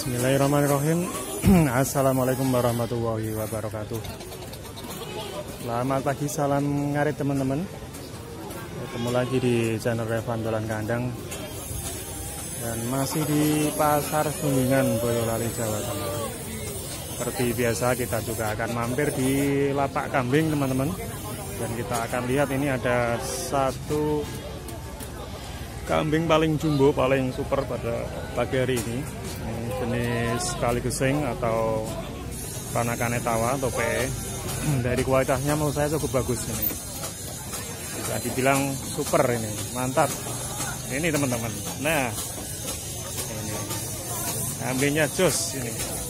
Bismillahirrahmanirrahim. Assalamualaikum warahmatullahi wabarakatuh. Selamat pagi, salam ngarit teman-teman. Ketemu lagi di channel Revan Dolan Kandang. Dan masih di Pasar Sunggingan, Boyolali, Jawa Tengah. Seperti biasa kita juga akan mampir di lapak kambing teman-teman. Dan kita akan lihat ini ada satu kambing paling jumbo, paling super pada pagi hari ini. Ini jenis Kali Gesing atau Panakan Etawa atau PE. Dari kualitasnya menurut saya cukup bagus ini. Bisa dibilang super ini, mantap. Ini teman-teman. Nah, ini kambingnya jos ini.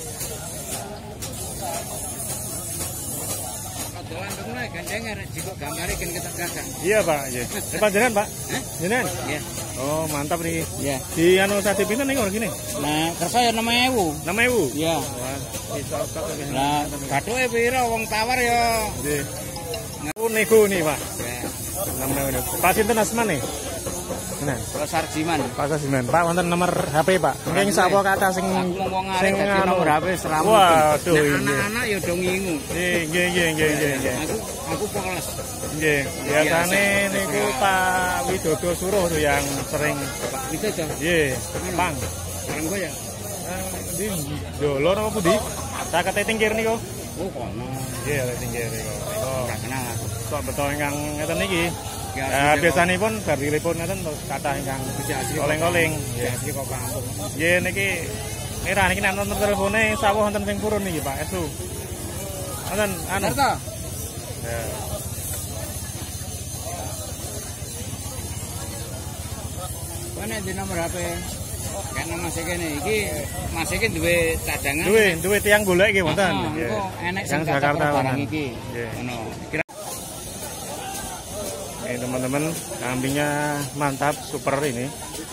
Iya Pak, iya. Pak jenengan Pak? Jenengan? Iya. Oh mantap nih. Iya. Di anu tadi pinten nih gini? Nah, kersa ya 6.000. 6.000? Iya. Wah, cocok ini. Nah, bathuke pira wong tawar ya. Nggih. Nego nih Pak. Ya. 6.000. Pak sinten asmane? Nah, Pasar Jiman. Pasar Jiman. Pak wonten nomor HP Pak. Mungkin sapa kata sing nomor HP seramu. Waduh, anak-anak ya do ngingu. Nggih. Aku polos. Nggih, biasane niku Pak Widodo Suruh tuh yang sering. Pak Widodo. Nggih, Pang. Karenggo ya. Ndi dolor apa pundi? Tak kate tingkir niku. Oh, kono. Nggih, tingkir niku. Enggak kenal aku. Kok betul ingkang ngeten niki. Ya biasanipun bar telepon ngeten kathah ingkang koleng-koleng. Ya asli kok kampung. Nggih niki merah niki nek nomor telepone sawuh wonten ping purun niki Pak Esu. Wonten anu. Ya. Mana di nomor HP? Karena masih kene iki masih iki duwe cadangan. Duwe tiang golek iki wonten. Enek sing Jakarta barang iki. Ngono. Ini teman-teman, kambingnya mantap, super ini.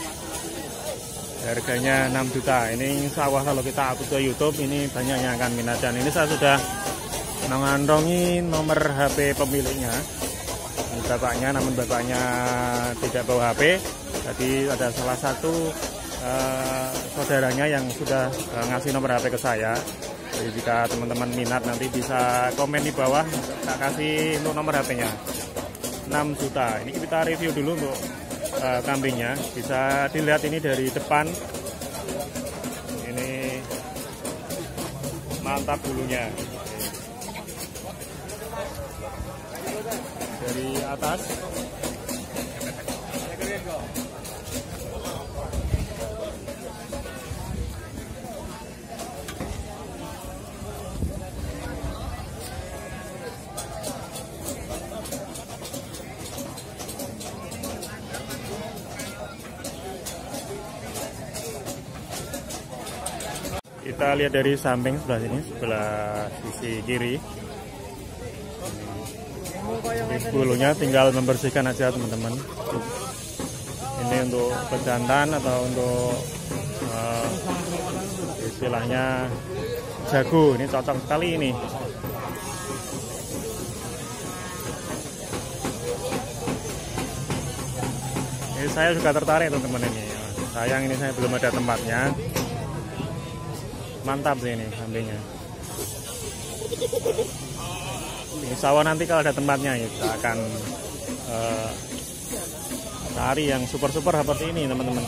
Harganya 6 juta. Ini sawah kalau kita upload ke YouTube ini banyak yang akan minat. Dan ini saya sudah mengantongi nomor HP pemiliknya. Ini bapaknya, namun bapaknya tidak bawa HP. Jadi ada salah satu saudaranya yang sudah ngasih nomor HP ke saya. Jadi jika teman-teman minat nanti bisa komen di bawah, tak kasih untuk nomor HP-nya. 6 juta. Ini kita review dulu untuk kambingnya. Bisa dilihat ini dari depan. Ini mantap bulunya. Dari atas. Kita lihat dari samping sebelah sini, sebelah sisi kiri. Ini bulunya tinggal membersihkan aja teman-teman. Ini untuk pejantan atau untuk istilahnya jago. Ini cocok sekali ini. Ini saya juga tertarik teman-teman ini. Sayang ini saya belum ada tempatnya. Mantap sih ini kambingnya. Insya Allah nanti kalau ada tempatnya kita akan cari yang super-super seperti ini teman-teman.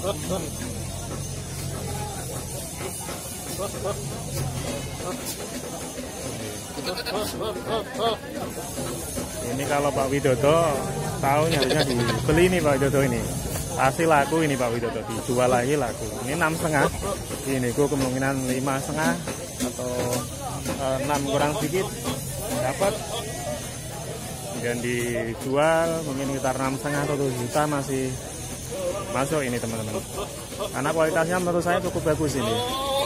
Ini kalau Pak Widodo tahunnya harusnya dibeli nih Pak Widodo ini. Pasti laku ini Pak Widodo, dijual lagi laku. Ini 6,5. Ini gue kemungkinan 5,5 atau 6 kurang sedikit dapat. Dan dijual mungkin sekitar 6,5 atau 7 juta masih masuk ini teman-teman. Karena kualitasnya menurut saya cukup bagus ini.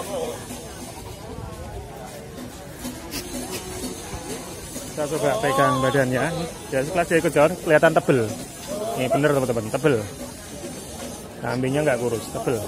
Kita coba pegang badannya. Ya sekelas dia kejor, kelihatan tebel. Ini bener teman-teman, tebel. Kambingnya nggak kurus, tebel.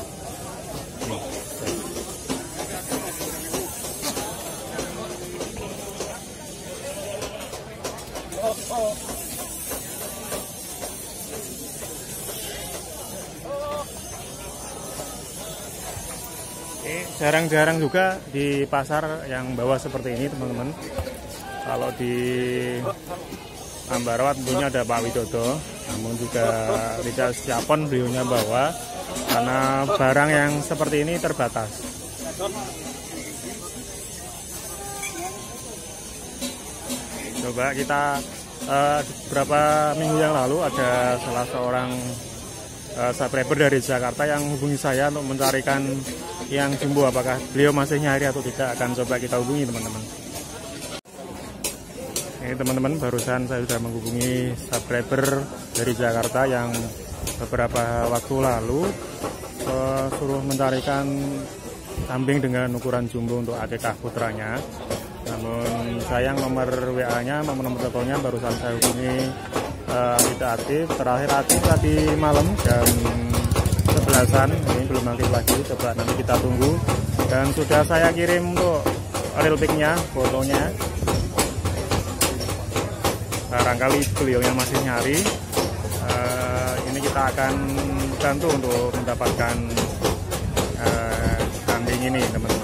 Jarang-jarang juga di pasar yang bawah seperti ini teman-teman. Kalau di Ambarawa tentunya ada Pak Widodo, namun juga tidak setiap pon beliaunya bawa karena barang yang seperti ini terbatas. Coba kita beberapa minggu yang lalu ada salah seorang subscriber dari Jakarta yang hubungi saya untuk mencarikan yang jumbo, apakah beliau masih nyari atau tidak, akan coba kita hubungi teman-teman. Ini teman-teman, barusan saya sudah menghubungi subscriber dari Jakarta yang beberapa waktu lalu suruh mencarikan kambing dengan ukuran jumbo untuk akikah putranya. Namun sayang nomor WA-nya, nomor teleponnya barusan saya hubungi tidak aktif. Terakhir aktif tadi malam jam 11-an, ini belum aktif lagi. Coba nanti kita tunggu. Dan sudah saya kirim untuk real pic-nya, fotonya. Barangkali beliau yang masih nyari, ini kita akan bantu untuk mendapatkan kambing ini teman-teman.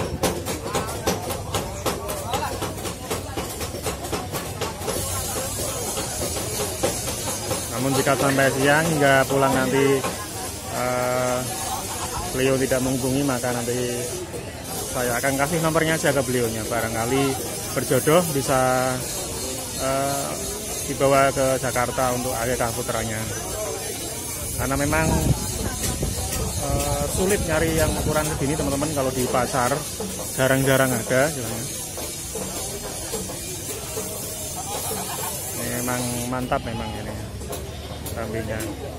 Namun jika sampai siang hingga pulang nanti beliau tidak menghubungi, maka nanti saya akan kasih nomornya aja ke beliaunya. Barangkali berjodoh bisa dibawa ke Jakarta untuk akikah putranya. Karena memang sulit nyari yang ukuran segini teman-teman, kalau di pasar jarang-jarang ada. Ini memang mantap memang ini kambingnya.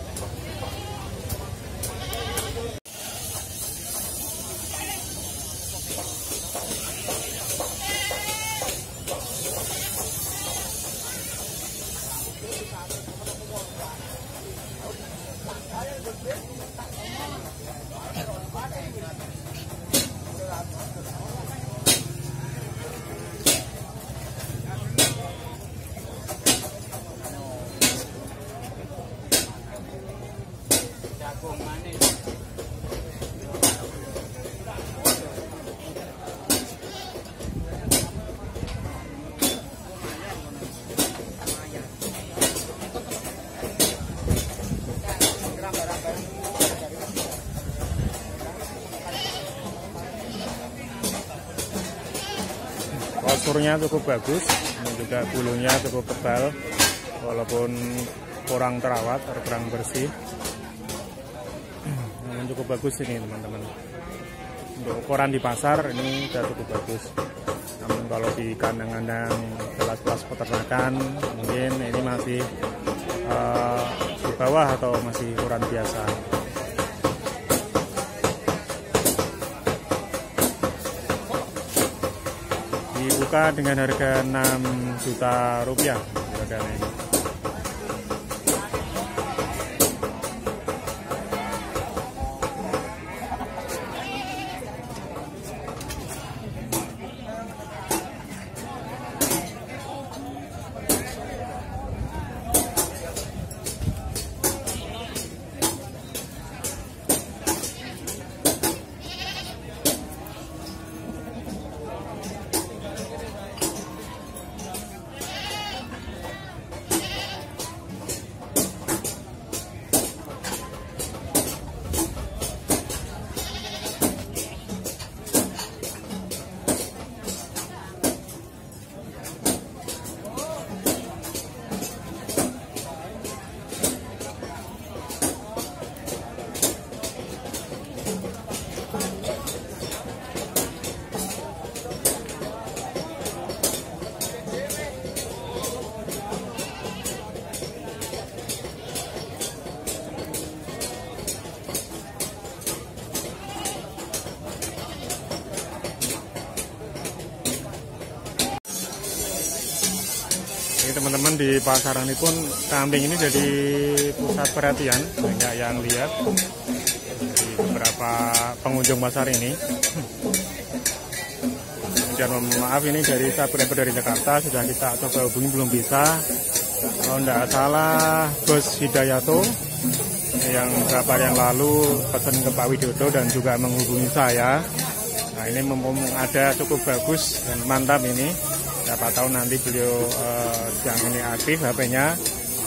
Posturnya cukup bagus, ini juga bulunya cukup tebal, walaupun kurang terawat atau kurang bersih, namun cukup bagus ini teman-teman. Untuk ukuran di pasar ini sudah cukup bagus, namun kalau di kandang-kandang kelas-kelas peternakan mungkin ini masih di bawah atau masih ukuran biasa. Dibuka dengan harga 6 juta rupiah harganya ini. Teman-teman, di pasaran ini pun kambing ini jadi pusat perhatian banyak yang lihat di beberapa pengunjung pasar ini. Dan maaf, ini dari subscriber dari Jakarta, sudah kita coba hubungi belum bisa. Kalau tidak salah Bos Hidayato yang beberapa hari yang lalu pesan ke Pak Widodo dan juga menghubungi saya. Nah, ini mumpung ada cukup bagus dan mantap ini. Siapa tahu nanti beliau yang ini aktif HP-nya.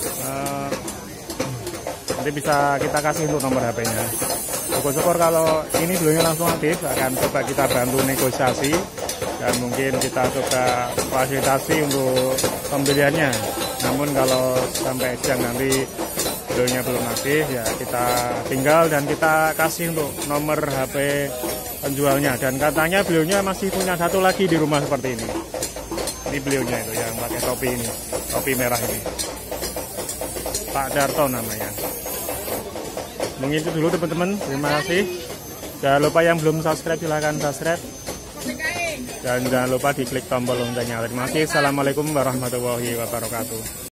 Nanti bisa kita kasih untuk nomor HP-nya. Syukur-syukur kalau ini beliaunya langsung aktif, akan coba kita bantu negosiasi dan mungkin kita coba fasilitasi untuk pembeliannya. Namun kalau sampai siang nanti beliaunya belum aktif, ya kita tinggal dan kita kasih untuk nomor HP penjualnya. Dan katanya beliaunya masih punya satu lagi di rumah seperti ini. Ini beliaunya itu yang pakai topi ini, topi merah ini. Pak Darto namanya. Mungkin itu dulu teman-teman, terima kasih. Jangan lupa yang belum subscribe silahkan subscribe. Dan jangan lupa diklik tombol loncengnya. Terima kasih. Assalamualaikum warahmatullahi wabarakatuh.